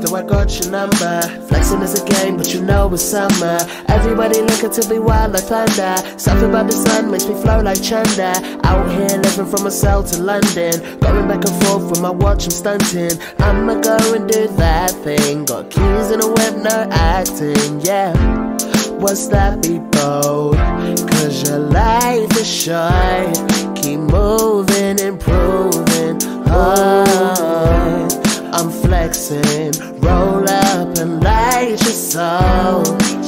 so I got your number. Flexing is a game, but you know it's summer. Everybody looking to be wild like thunder. Something about the sun makes me flow like Chanda. Out here living from a cell to London, going back and forth with my watch, I'm stunting. I'ma go and do that thing. Got keys in the whip, no acting, yeah. What's that, be bold? Cause your life is short. Keep moving, improving. Oh, I'm flexing. Roll up and light your soul.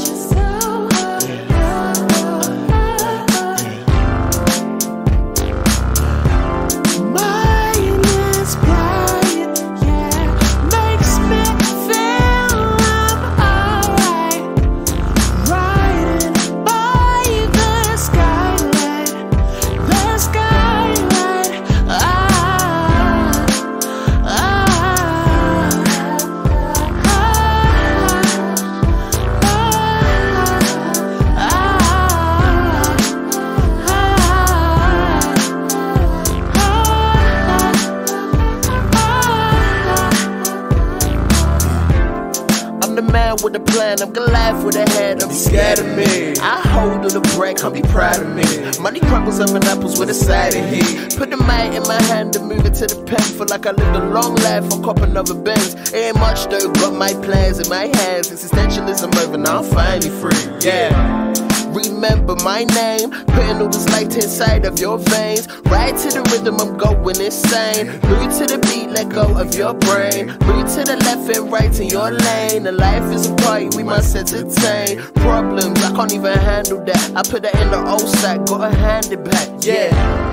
With a plan, I'm Goliath with a head, don't be scared of me. I hold on the break, can't be proud of me. Money crumbles up in apples with a side of heat. Put the mic in my hand and move it to the pen. Feel like I lived a long life, I'll cop another Benz. Ain't much though, got my plans in my hands. Existentialism over, now I'm finally free, yeah. Remember my name, putting all this light inside of your veins. Right to the rhythm, I'm going insane. Move to the beat, let go of your brain. Move to the left and right in your lane. And life is a party, we must entertain. Problems, I can't even handle that. I put that in the old sack, gotta hand it back, yeah.